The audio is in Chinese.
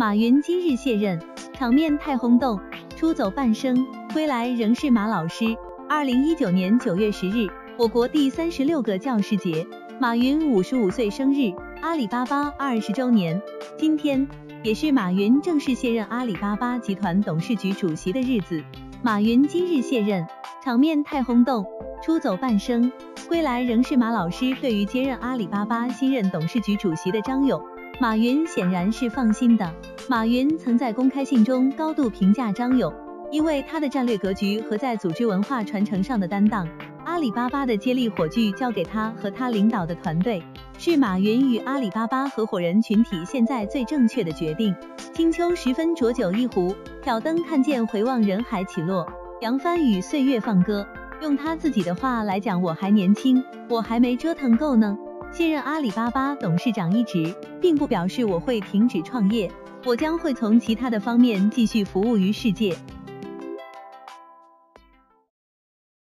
马云今日卸任，场面太轰动，出走半生，归来仍是马老师。2019年9月10日，我国第36个教师节，马云55岁生日，阿里巴巴20周年。今天也是马云正式卸任阿里巴巴集团董事局主席的日子。马云今日卸任，场面太轰动，出走半生，归来仍是马老师。对于接任阿里巴巴新任董事局主席的张勇，马云显然是放心的。马云曾在公开信中高度评价张勇，因为他的战略格局和在组织文化传承上的担当。阿里巴巴的接力火炬交给他和他领导的团队，是马云与阿里巴巴合伙人群体现在最正确的决定。清秋时分浊酒一壶，挑灯看见回望人海起落，扬帆与岁月放歌。用他自己的话来讲，我还年轻，我还没折腾够呢。卸任阿里巴巴董事长一职，并不表示我会停止创业，我将会从其他的方面继续服务于世界。